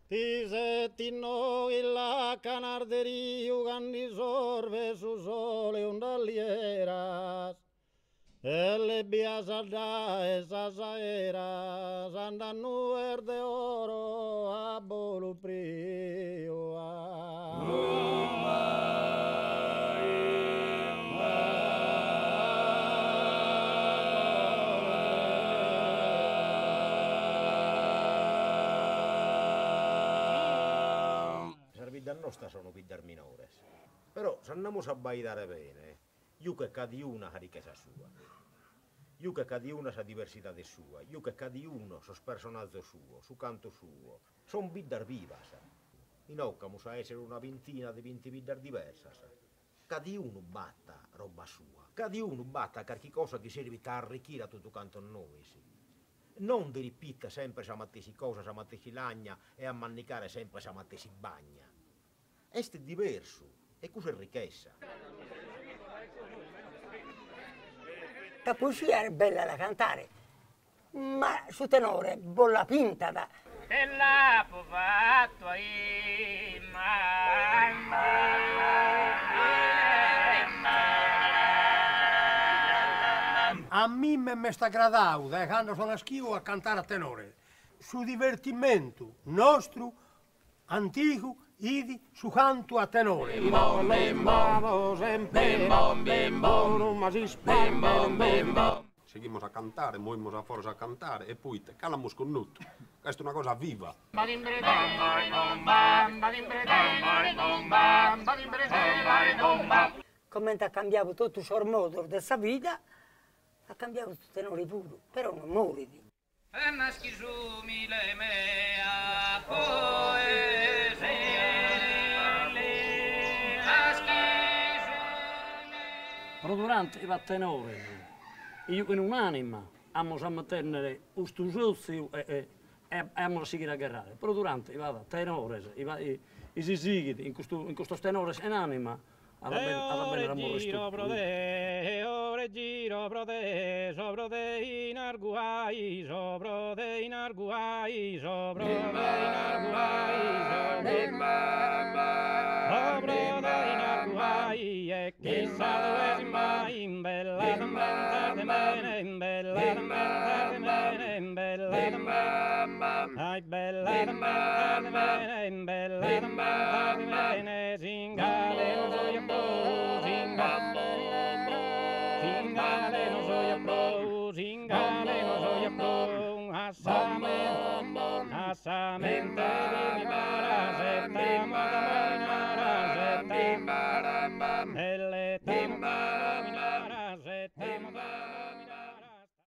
Ti senti noi la canarderia che sorve su sole ondalieras. E le biasada e sasaera s'andanno verde oro a Bolu prio. Da nostra sono piddar minores, però se andiamo a baidare bene, io che cadi una ha ricchezza sua, io che cadi una sa diversità di sua, io che cadi uno so personaggio suo, su canto suo, son biddar vivas, in occamo sa essere una ventina di 20 biddar diversas, cadi uno batta roba sua, cadi uno batta qualche cosa che serve a arricchire a tutto canto noi, sì. Non di ripitta sempre sa mattesi cosa, sa mattesi lagna e a mannicare sempre sa mattesi bagna. Este diverso, e cosa è ricchezza. La poesia è bella da cantare, ma su tenore bolla pinta da... A me mi sta gradando da quando sono a schivo a cantare a tenore, su divertimento nostro, antico, idi su canto a tenore. Seguimos a cantare, movimos a forza a cantare e poi te calamos con tutto. Questa è una cosa viva. Come ha cambiato tutto il sormodo della sua vita, ha cambiato il tenore puro, però non muore. Però durante il tenore, io in un'anima amo a mettere questo giudizio e amo a seguire a garrare. Però durante il tenore, i sigidi, in questo tenore in anima, alla bene l'amore giro pro te, sopra te in arguai, sopra te in arguai, sopra te in arguai, sopra te in arguai, e chissà dove mai in bella d'ambiente bene, in bella d'ambiente bene, in bella d'ambiente, ai bella d'ambiente bene, in bella d'ambiente bene, zingale non so io pro, zingale non so io pro, zingale non so io pro, assamente di barasetta, ma da mai narasetta, e le